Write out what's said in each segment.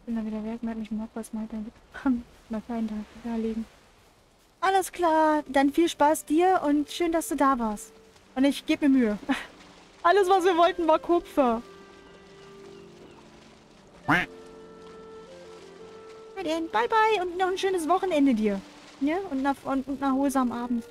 Bin dann wieder weg, merke mich im was mal dann mal fein da liegen. Alles klar, dann viel Spaß dir und schön, dass du da warst. Und ich gebe mir Mühe. Alles, was wir wollten, war Kupfer. Na denn, bye bye und noch ein schönes Wochenende dir. Ja, und einen erholsamen Abend.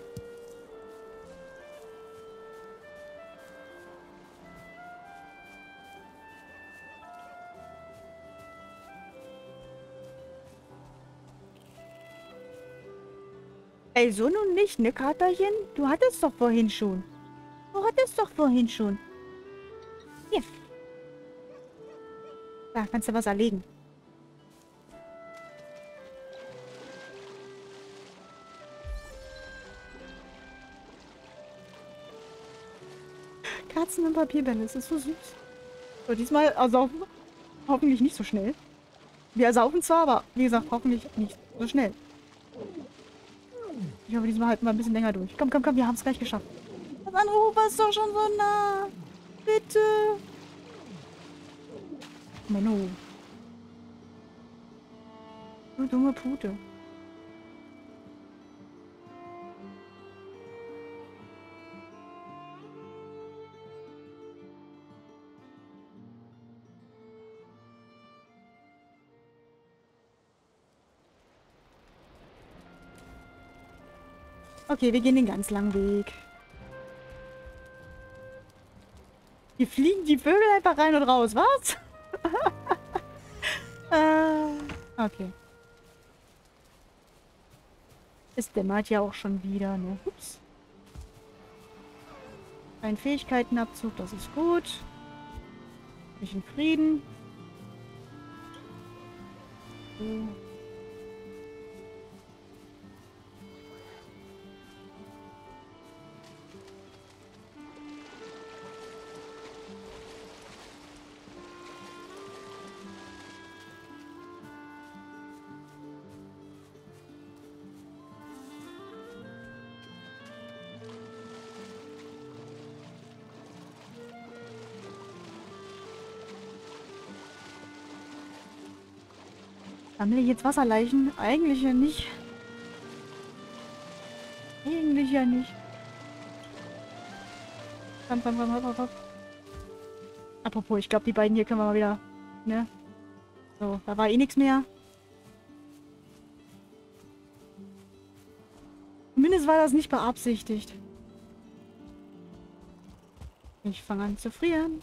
Ey, so nun nicht, ne, Katerchen? Du hattest doch vorhin schon. Du hattest doch vorhin schon. Hier, da kannst du was erlegen. Katzen und Papierbälle, das ist so süß. So, diesmal ersaufen wir. Hoffentlich nicht so schnell. Wir ersaufen zwar, aber wie gesagt, hoffentlich nicht so schnell. Ich hoffe, diesmal halten wir ein bisschen länger durch. Komm, komm, komm, wir haben es gleich geschafft. Das andere Ufer ist doch schon so nah. Bitte. Menno. Du dumme Pute. Okay, wir gehen den ganz langen Weg. Hier fliegen die Vögel einfach rein und raus, was? Okay. Es dämmert ja auch schon wieder, ne? Ups. Ein Fähigkeitenabzug, das ist gut. Ich in Frieden. So. Sammle ich jetzt Wasserleichen? Eigentlich ja nicht. Eigentlich ja nicht. Komm, komm, komm, hopp, hopp, hopp. Apropos, ich glaube, die beiden hier können wir mal wieder, ne? So, da war eh nichts mehr. Zumindest war das nicht beabsichtigt. Ich fange an zu frieren.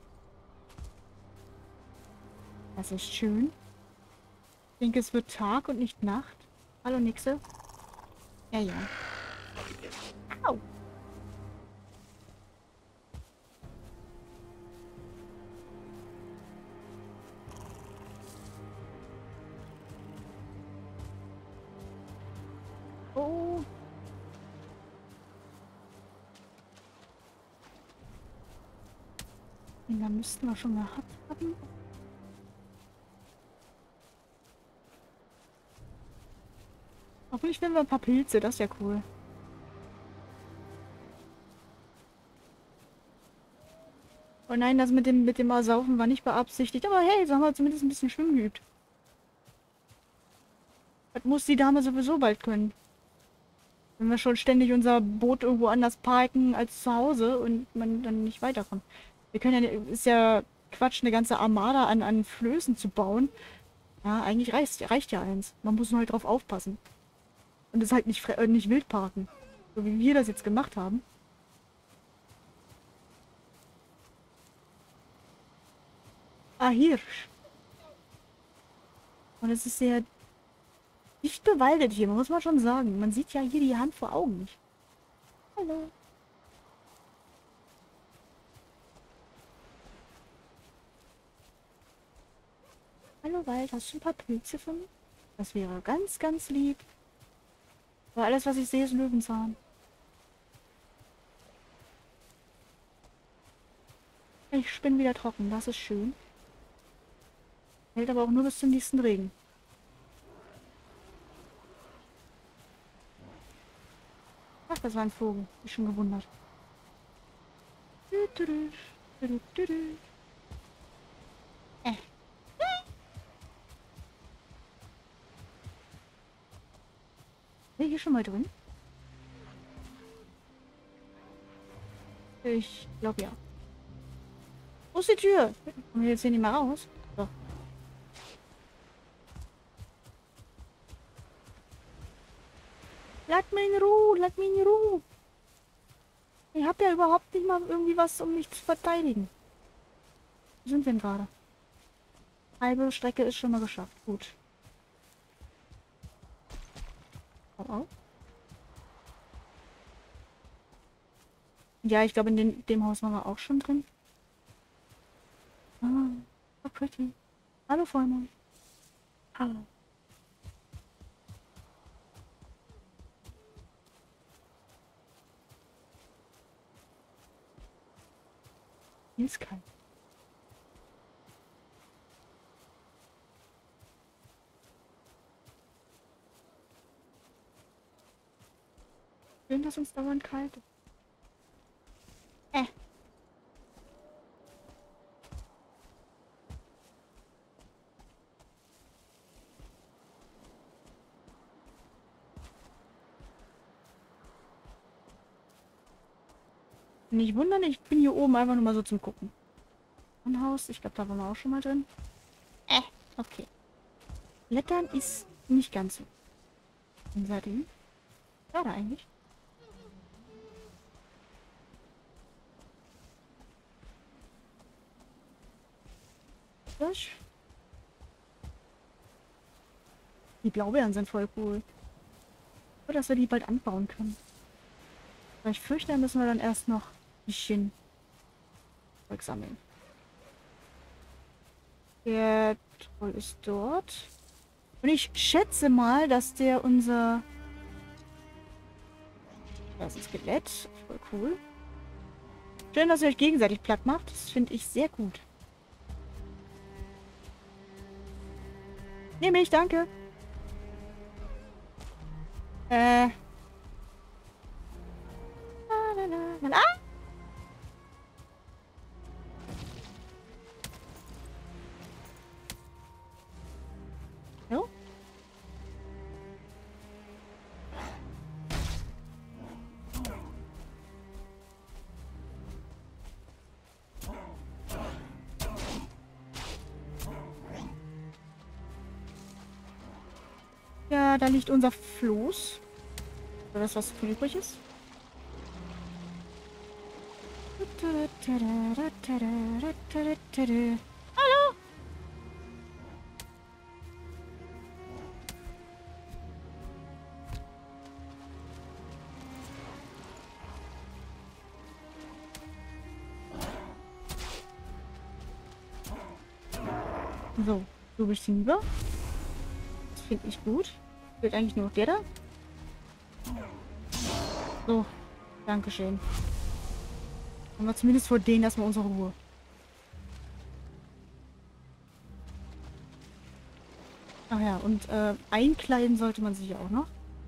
Das ist schön. Ich denke, es wird Tag und nicht Nacht. Hallo, Nixe. Ja, ja. Au. Oh. Den da müssten wir schon gehabt haben. Hoffentlich finden wir ein paar Pilze. Das ist ja cool. Oh nein, das mit dem Ersaufen war nicht beabsichtigt. Aber hey, so haben wir zumindest ein bisschen schwimmen geübt. Das muss die Dame sowieso bald können. Wenn wir schon ständig unser Boot irgendwo anders parken als zu Hause und man dann nicht weiterkommt. Wir können ja, ist ja Quatsch, eine ganze Armada an Flößen zu bauen. Ja, eigentlich reicht ja eins. Man muss nur halt drauf aufpassen. Und es halt nicht wild parken. So wie wir das jetzt gemacht haben. Ah, Hirsch. Und es ist sehr dicht bewaldet hier, muss man schon sagen. Man sieht ja hier die Hand vor Augen nicht. Hallo. Hallo Wald, hast du ein paar Pilze für mich? Das wäre ganz, ganz lieb. Aber alles, was ich sehe, ist Löwenzahn. Ich bin wieder trocken, das ist schön. Hält aber auch nur bis zum nächsten Regen. Ach, das war ein Vogel. Ich schon gewundert. Äh. hier schon mal drin? Ich glaube ja. Wo ist die Tür? Kommen wir jetzt hier nicht mehr raus? So. Lasst mich in Ruhe, lasst mich in Ruhe. Ich habe ja überhaupt nicht mal irgendwie was, um mich zu verteidigen. Wo sind wir denn gerade? Halbe Strecke ist schon mal geschafft. Gut. Oh, oh. Ja, ich glaube, in dem Haus waren wir auch schon drin. Ah, so pretty. Hallo, Vollmond. Hallo. Hier ist kalt. Schön, dass uns dauernd kalt ist. Nicht wundern, ich bin hier oben einfach nur mal so zum Gucken. Ein Haus, ich glaube, da waren wir auch schon mal drin. Okay. Klettern ist nicht ganz so. Und seitdem? Schade eigentlich. Durch. Die Blaubeeren sind voll cool. Nur, dass wir die bald anbauen können. Aber ich fürchte, da müssen wir dann erst noch ein bisschen Zeug sammeln. Der Troll ist dort. Und ich schätze mal, dass der unser... Das ist ein Skelett. Voll cool. Schön, dass ihr euch gegenseitig platt macht. Das finde ich sehr gut. Nehme ich, danke. Ah! Jo. Ja, da liegt unser Floß. Oder das, was von übrig ist. Hallo! So, du bist hinüber. Das finde ich gut. Fehlt eigentlich nur noch der da. So, dankeschön. Haben wir zumindest vor denen erstmal unsere Ruhe. Ach ja, und einkleiden sollte man sich ja auch noch.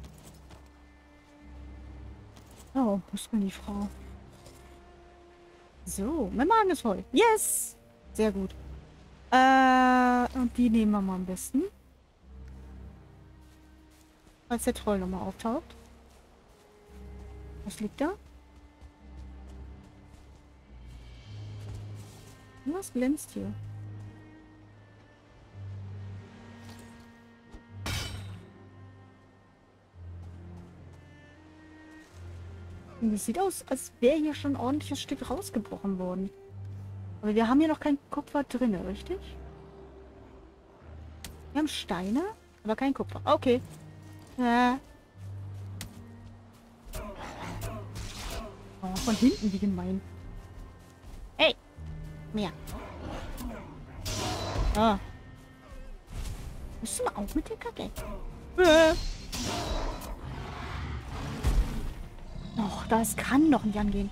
Oh, Muskeln die Frau. So, mein Magen ist voll. Yes! Sehr gut. Und die nehmen wir mal am besten. Falls der Troll nochmal auftaucht. Was liegt da? Was glänzt hier? Und es sieht aus, als wäre hier schon ein ordentliches Stück rausgebrochen worden. Aber wir haben hier noch kein Kupfer drin, richtig? Wir haben Steine, aber kein Kupfer. Okay. Oh, von hinten, wie gemein. Hey! Mehr. Ah. Musst du mal auf mit der Kacke? Och, das kann doch nicht angehen.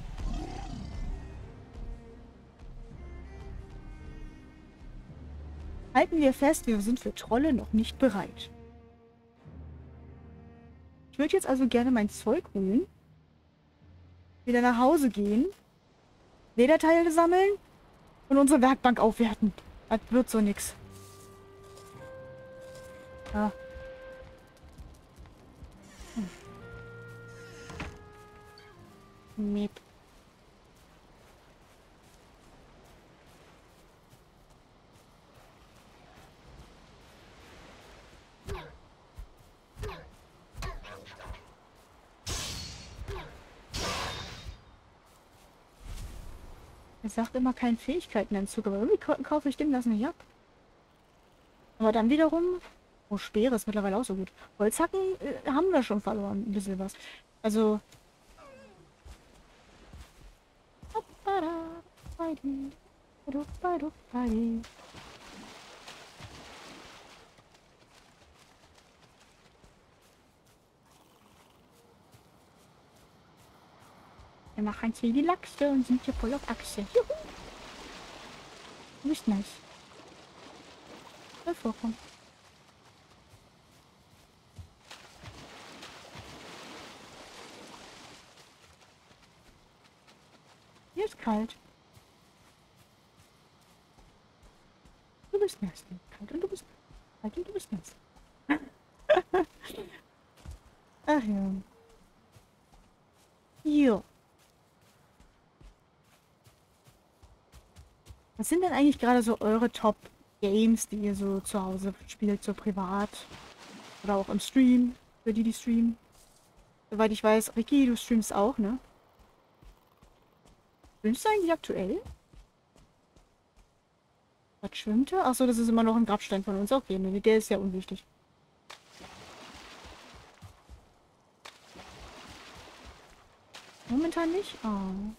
Halten wir fest, wir sind für Trolle noch nicht bereit. Ich würde jetzt also gerne mein Zeug holen. Wieder nach Hause gehen. Lederteile sammeln. Und unsere Werkbank aufwerten. Das wird so nix. Ja. Miep. Er sagt immer keinen Fähigkeitenentzug, aber irgendwie kaufe ich dem das nicht ab. Aber dann wiederum... Oh, Speere ist mittlerweile auch so gut. Holzhacken haben wir schon verloren, ein bisschen was. Also... Wir machen jetzt hier die Lachse und sind hier voll auf Achse. Juhu! Du bist nice. Soll vorkommen. Hier ist kalt. Du bist nass. Kalt und du bist kalt und du bist nass. Ach ja. Jo. Was sind denn eigentlich gerade so eure Top-Games, die ihr so zu Hause spielt, so privat? Oder auch im Stream, für die streamen? Soweit ich weiß, Ricky, du streamst auch, ne? Streamst du eigentlich aktuell? Was schwimmt er? Achso, das ist immer noch ein Grabstein von uns. Okay, ne, der ist ja unwichtig. Momentan nicht? Oh.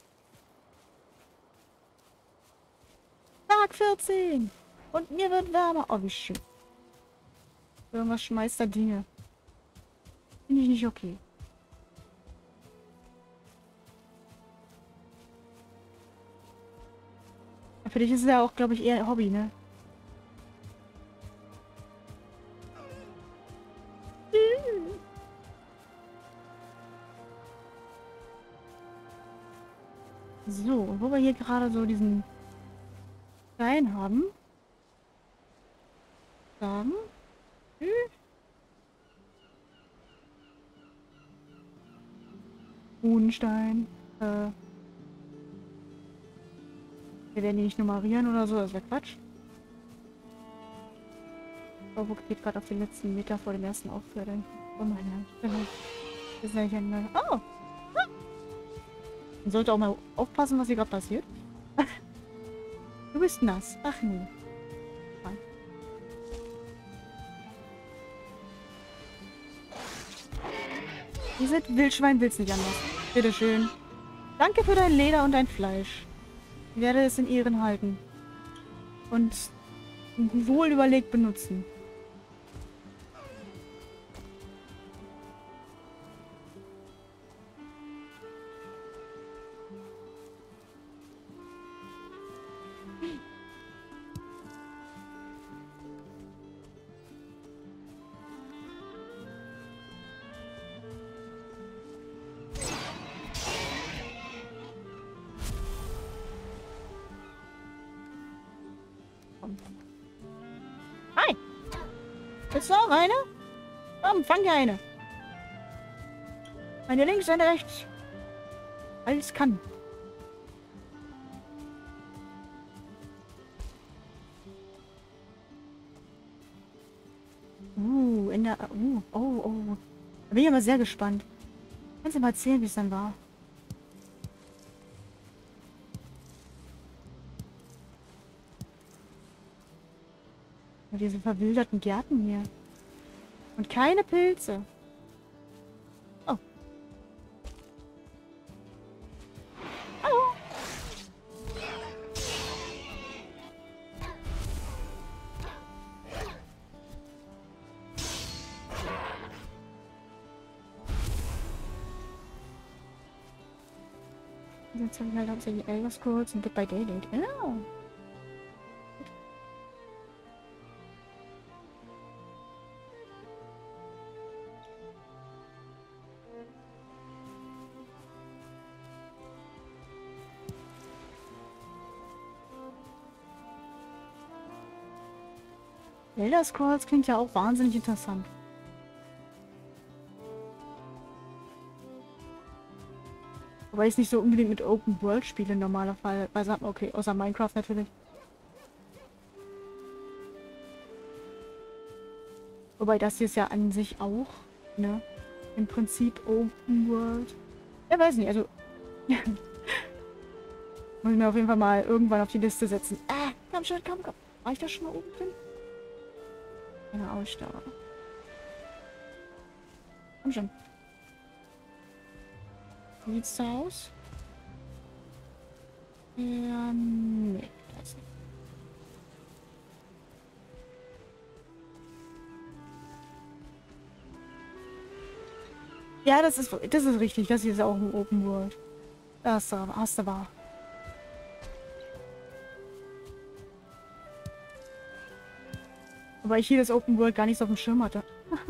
Tag 14! Und mir wird wärmer. Oh, wie schön. Irgendwas schmeißt da Dinge. Finde ich nicht okay. Für dich ist es ja auch, glaube ich, eher ein Hobby, ne? So, wo wir hier gerade so diesen Stein haben. Sagen. Runenstein. Wir werden die nicht nummerieren oder so, das wäre Quatsch. Robo geht gerade auf den letzten Meter vor dem ersten Aufhör. Oh meine Hand. Das ist eigentlich ein... Oh! Man sollte auch mal aufpassen, was hier gerade passiert. Du bist nass. Ach nee. Nein. Ihr seid Wildschwein, will's nicht anders. Bitteschön. Danke für dein Leder und dein Fleisch. Ich werde es in Ehren halten. Und wohl überlegt benutzen. Hi! Willst du auch eine? Komm, fang dir eine. Eine links, eine rechts. Alles kann. In der... oh. Da bin ich aber sehr gespannt. Kannst du mal erzählen, wie es dann war? Diese verwilderten Gärten hier. Und keine Pilze. Oh. Hallo. Jetzt haben wir halt hauptsächlich Elder Scrolls und Dead by Daylight. Oh. Elder Scrolls klingt ja auch wahnsinnig interessant. Wobei ich es nicht so unbedingt mit Open World spiele, normalerweise. Okay, außer Minecraft natürlich. Wobei das hier ist ja an sich auch, ne? Im Prinzip Open World. Ja, weiß nicht, also. Muss ich mir auf jeden Fall mal irgendwann auf die Liste setzen. Komm schon, komm, komm. War ich da schon mal oben drin? Eine Ausdauer. Komm schon. Wie sieht's da aus? Nee, das nicht. Ja, das ist richtig. Das hier ist auch ein Open World. Das hast du wahr. Aber ich hier das Open World gar nicht so auf dem Schirm hatte.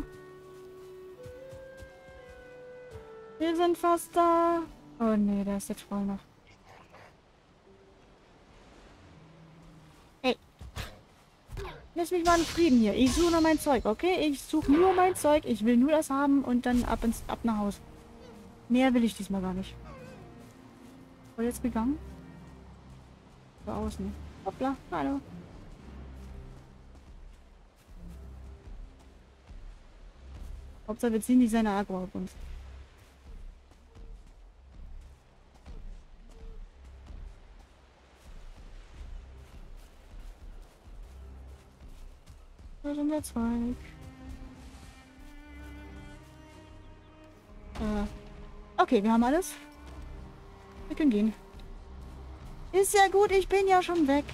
Wir sind fast da. Oh nee, da ist der Troll noch. Hey. Lass mich mal in Frieden hier. Ich suche nur mein Zeug, okay? Ich suche nur mein Zeug. Ich will nur das haben und dann ab nach Hause. Mehr will ich diesmal gar nicht. Wurde jetzt gegangen? Da außen. Hoppla, hallo. Hauptsache wir ziehen nicht seine Agro auf uns. Wo ist unser Zeug? Okay, wir haben alles. Wir können gehen. Ist ja gut, ich bin ja schon weg.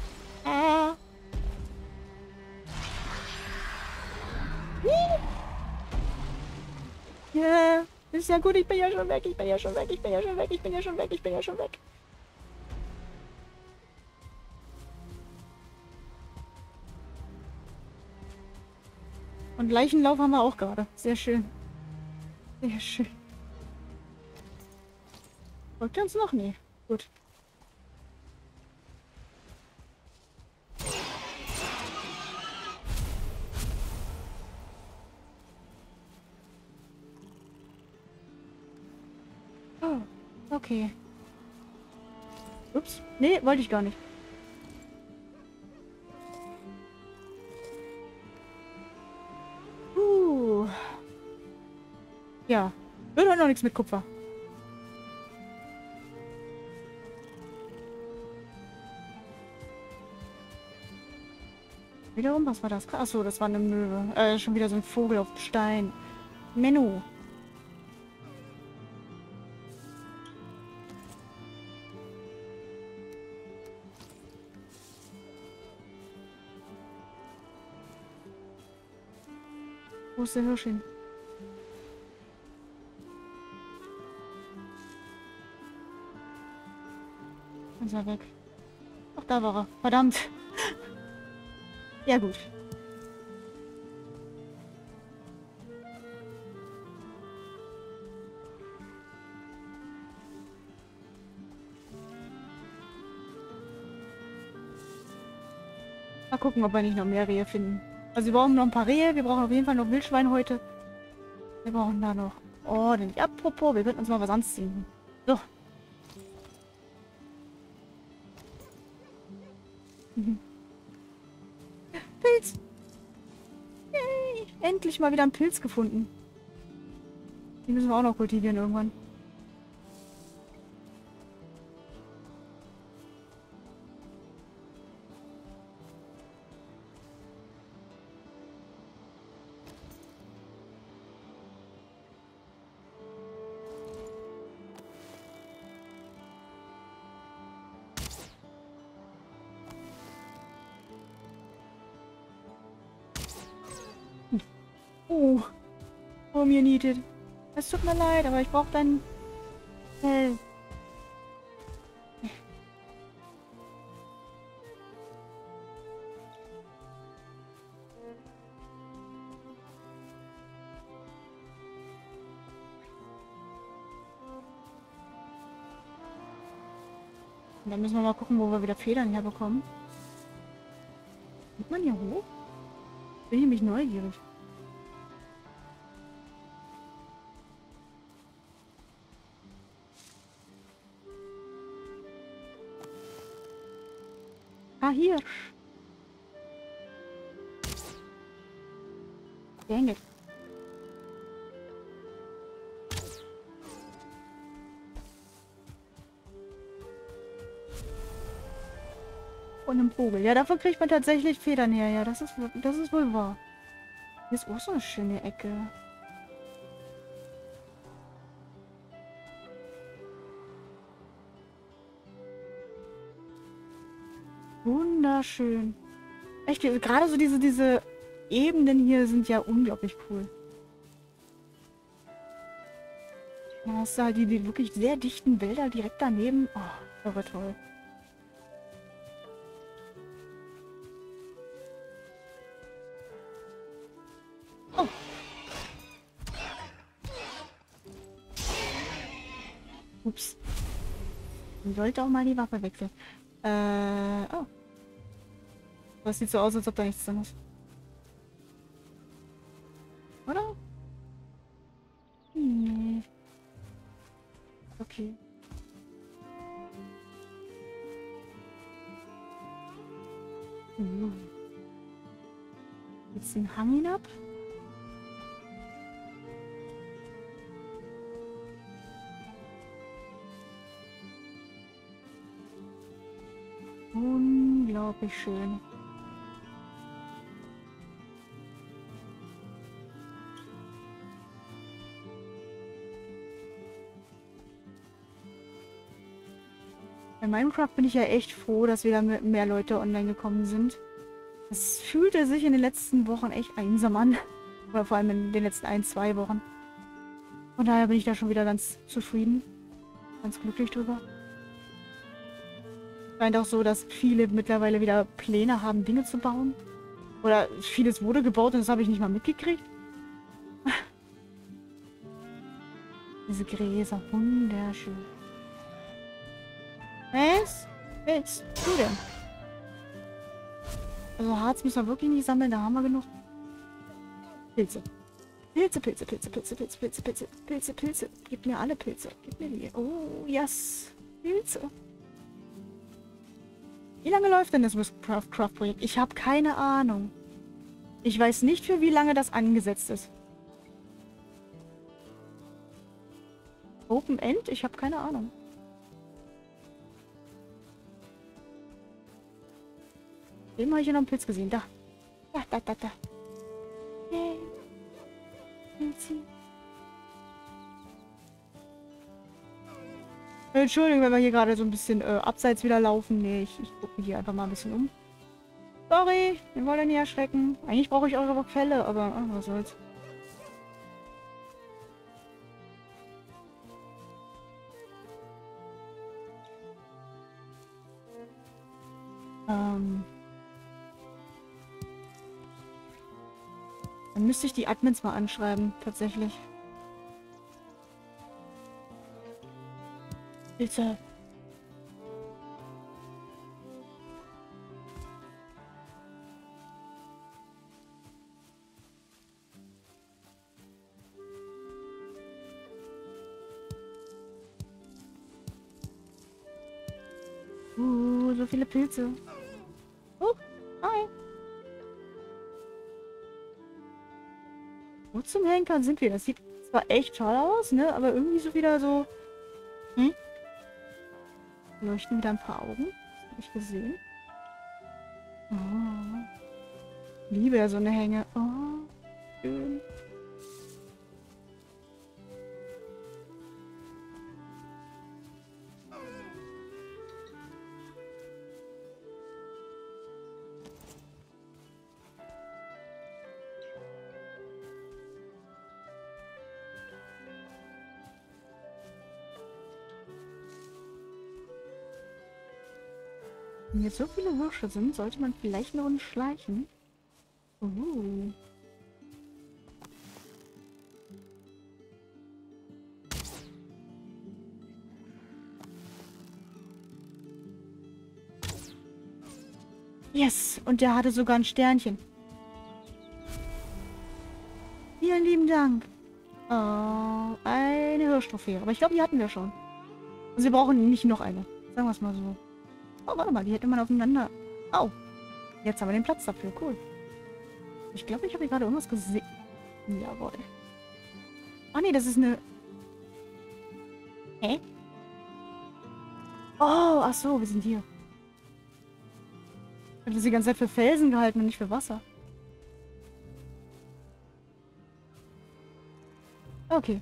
Ja, ist ja gut, ich bin ja schon weg, ich bin ja schon weg, ich bin ja schon weg, ich bin ja schon weg, ich bin ja schon weg. Und Leichenlauf haben wir auch gerade. Sehr schön. Sehr schön. Folgt er uns noch? Nee. Gut. Oh, okay. Ups. Nee, wollte ich gar nicht. Ja. Wird heute noch nichts mit Kupfer. Wiederum, was war das? Achso, das war eine Möwe. Schon wieder so ein Vogel auf Stein. Menno. Wo ist der Hirsch hin? Ist er weg. Ach, da war er. Verdammt. Ja, gut. Mal gucken, ob wir nicht noch mehr Rehe finden. Also wir brauchen noch ein paar Rehe. Wir brauchen auf jeden Fall noch Wildschwein heute. Wir brauchen da noch... Oh, denn apropos, wir könnten uns mal was anziehen. So. Pilz! Yay! Endlich mal wieder einen Pilz gefunden. Die müssen wir auch noch kultivieren irgendwann. Oh, mir nietet. Es tut mir leid, aber ich brauche dein Fell. Und dann müssen wir mal gucken, wo wir wieder Federn herbekommen. Kommt man hier hoch? Bin ich nämlich neugierig. Ah, hier. Dang it. Und einen Vogel. Ja, davon kriegt man tatsächlich Federn her. Ja, das ist wohl wahr. Hier ist auch so eine schöne Ecke. Wunderschön. Echt, gerade so diese Ebenen hier sind ja unglaublich cool. Da hast du halt die wirklich sehr dichten Wälder direkt daneben. Oh, das war toll. Oh. Ups. Man sollte auch mal die Waffe wechseln. Oh. Das sieht so aus, als ob da nichts drin ist. Oder? Nee. Okay. Jetzt den Hang hinab. Unglaublich schön. Bei Minecraft bin ich ja echt froh, dass wieder mehr Leute online gekommen sind. Es fühlte sich in den letzten Wochen echt einsam an. Oder vor allem in den letzten 1, 2 Wochen. Von daher bin ich da schon wieder ganz zufrieden. Ganz glücklich drüber. Scheint auch so, dass viele mittlerweile wieder Pläne haben, Dinge zu bauen. Oder vieles wurde gebaut und das habe ich nicht mal mitgekriegt. Diese Gräser, wunderschön. Was willst du denn? Also Harz müssen wir wirklich nicht sammeln, da haben wir genug. Pilze. Pilze, Pilze, Pilze, Pilze, Pilze, Pilze, Pilze, Pilze, Pilze. Gib mir alle Pilze. Gib mir die. Oh, yes. Pilze. Wie lange läuft denn das Witchcraft-Projekt? Ich habe keine Ahnung. Ich weiß nicht, für wie lange das angesetzt ist. Open End? Ich habe keine Ahnung. Eben habe ich hier noch einen Pilz gesehen. Da. Da. Hey. Pilze. Entschuldigung, wenn wir hier gerade so ein bisschen abseits wieder laufen. Nee, ich gucke mich hier einfach mal ein bisschen um. Sorry, wir wollen nicht erschrecken. Eigentlich brauche ich eure Fälle, aber was soll's. Dann müsste ich die Admins mal anschreiben, tatsächlich. Bitte. So viele Pilze. Oh, hi. Wo zum Henker sind wir? Das sieht zwar echt toll aus, ne? Aber irgendwie so wieder so... Hm? Leuchten wieder ein paar Augen. Das habe ich gesehen. Oh. Liebe ja so eine Hänge. Oh, schön. Wenn jetzt so viele Hirsche sind, sollte man vielleicht eine Runde schleichen. Yes! Und der hatte sogar ein Sternchen. Vielen lieben Dank. Oh, eine Hirschtrophäe. Aber ich glaube, die hatten wir schon. Und sie brauchen nicht noch eine. Sagen wir es mal so. Oh, warte mal, die hätte man aufeinander Oh, jetzt haben wir den Platz dafür. Cool. Ich glaube, ich habe hier gerade irgendwas gesehen. Jawohl. Ah nee, das ist eine... Hä? Oh, ach so, wir sind hier. Ich habe das die ganze Zeit für Felsen gehalten und nicht für Wasser. Okay.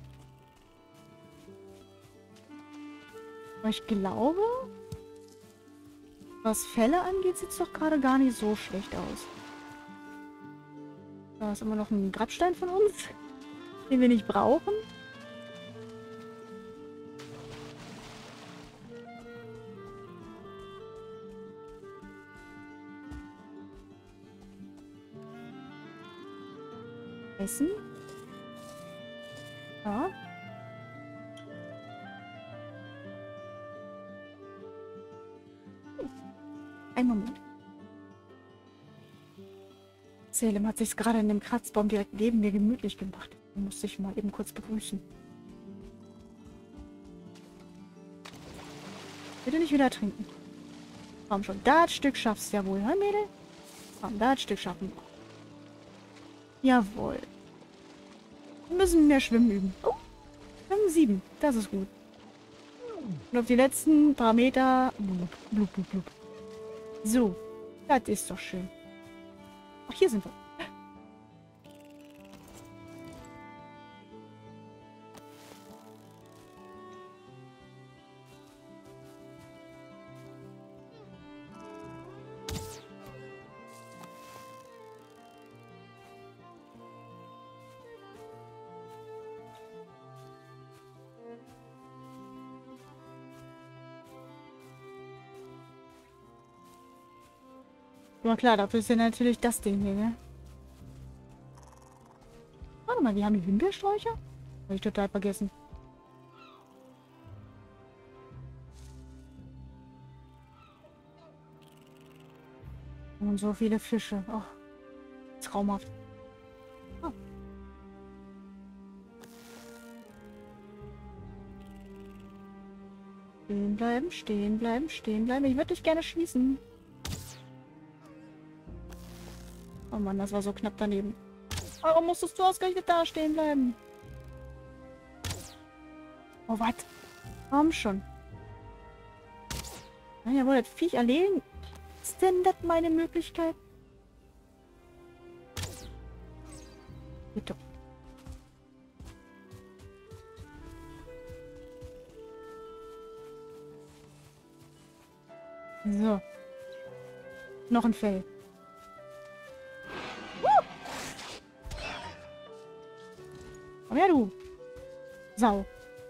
Aber ich glaube, was Fälle angeht, sieht es doch gerade gar nicht so schlecht aus. Da ist immer noch ein Grabstein von uns, den wir nicht brauchen. Essen. Ja. Ein Moment. Selim hat sich's gerade in dem Kratzbaum direkt neben mir gemütlich gemacht. Den musste ich mal eben kurz begrüßen. Bitte nicht wieder trinken. Komm schon, das Stück schaffst du ja wohl, hä, Mädel? Komm, das Stück schaffen wir. Jawohl. Wir müssen mehr Schwimmen üben. Oh, wir haben 7. Das ist gut. Und auf die letzten paar Meter... Blub, blub, blub, blub. So, das ist doch schön. Ach, hier sind wir. Na klar, dafür ist ja natürlich das Ding hier, ne? Warte mal, wir haben die Himbeersträucher? Habe ich total vergessen. Und so viele Fische. Oh, traumhaft. Oh. Stehen bleiben, stehen bleiben, stehen bleiben. Ich würde dich gerne schießen. Oh Mann, das war so knapp daneben. Warum musstest du ausgerechnet da stehen bleiben? Oh, was? Komm schon. Na ja, wohl, das Viech erlegen. Ist denn das meine Möglichkeit? Bitte. So. Noch ein Fell. Komm her, du. Sau.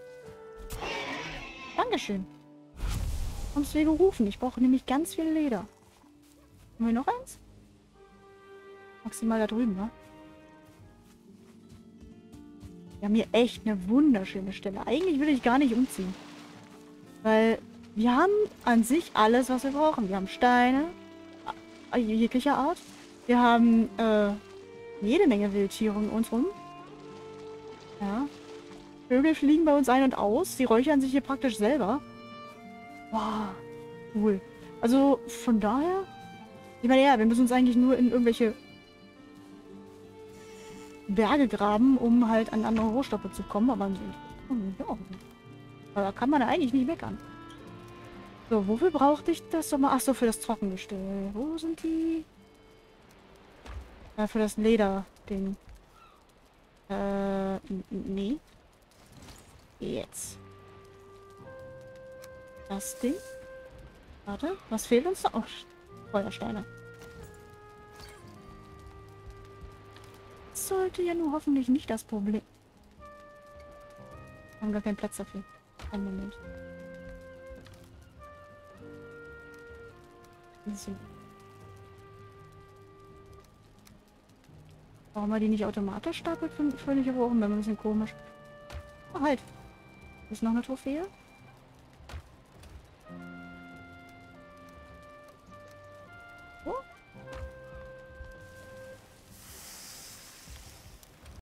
Dankeschön. Kommst du wie gerufen? Ich brauche nämlich ganz viel Leder. Haben wir noch eins? Maximal da drüben, wa? Wir haben hier echt eine wunderschöne Stelle. Eigentlich will ich gar nicht umziehen. Weil wir haben an sich alles, was wir brauchen. Wir haben Steine. Jeglicher Art. Wir haben jede Menge Wildtiere um uns rum. Ja. Vögel fliegen bei uns ein und aus. Sie räuchern sich hier praktisch selber. Wow. Cool. Also von daher... Ich meine, ja, wir müssen uns eigentlich nur in irgendwelche Berge graben, um halt an andere Rohstoffe zu kommen. Aber ja, da kann man eigentlich nicht meckern. So, wofür brauchte ich das nochmal? Ach so, für das Trockengestell. Wo sind die? Ja, für das Lederding. Nee. Jetzt. Das Ding. Warte, was fehlt uns da? Oh, Feuersteine. Das sollte ja nur hoffentlich nicht das Problem. Wir haben gar keinen Platz dafür. Einen Moment. So. Warum wir die nicht automatisch stapelt, völlig aber auch ein bisschen komisch. Oh, halt. Ist noch eine Trophäe?